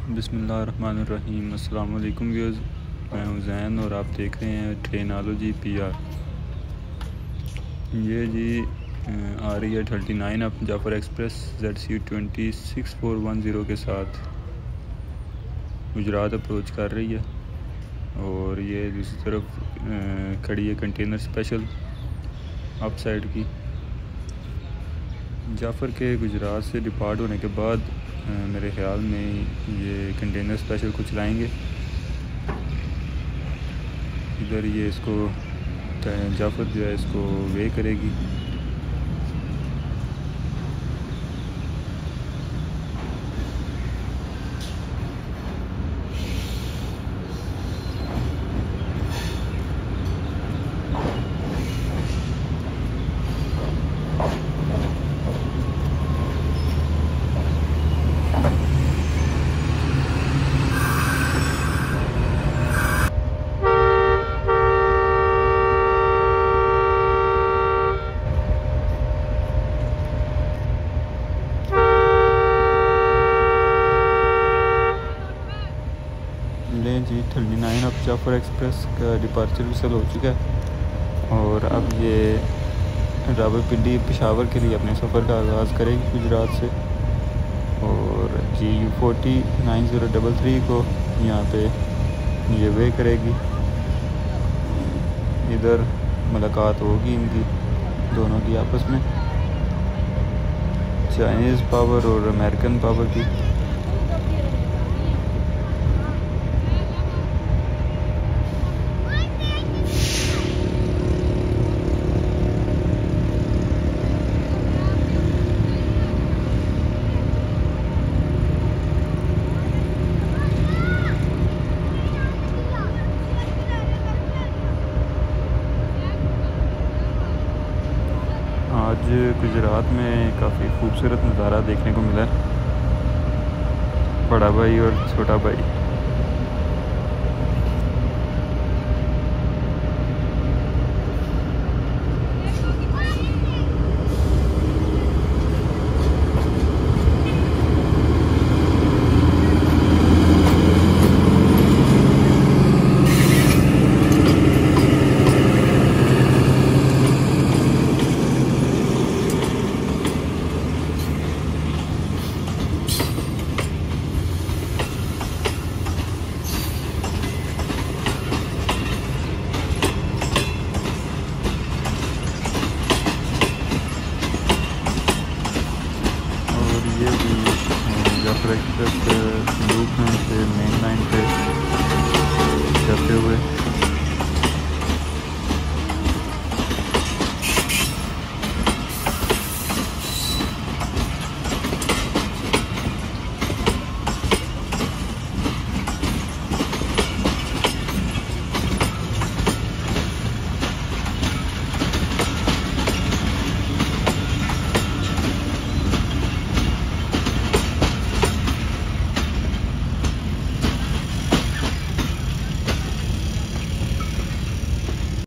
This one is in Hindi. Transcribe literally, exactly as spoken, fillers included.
बिस्मिल्लाहिर्रहमानिर्रहीम। अस्सलाम वालेकुम व्यूअर्स, मैं हूं ज़ैन और आप देख रहे हैं ट्रेनोलॉजी पी आर। ये जी आ रही है thirty nine up Jaffar express Z C twenty six four one zero के साथ गुजरात अप्रोच कर रही है। और ये दूसरी तरफ खड़ी है कंटेनर स्पेशल अप साइड की। जाफ़र के गुजरात से डिपार्ट होने के बाद मेरे ख़्याल में ये कंटेनर स्पेशल कुछ लाएंगे। इधर ये इसको जाफ़र जो है इसको वे करेगी। ले जी थर्टी नाइन अब जाफ़र एक्सप्रेस का डिपार्चर भी सेल हो चुका है और अब ये रावलपिंडी पेशावर के लिए अपने सफ़र का आगाज़ करेगी गुजरात से। और G U forty nine zero double three को यहाँ पे ये वे करेगी। इधर मुलाकात होगी इनकी दोनों की आपस में, चाइनीज़ पावर और अमेरिकन पावर की। आज गुजरात में काफ़ी खूबसूरत नज़ारा देखने को मिला है, बड़ा भाई और छोटा भाई। ये भी जाफ़र एक्सप्रेस लूप में से मेन लाइन पे जाते हुए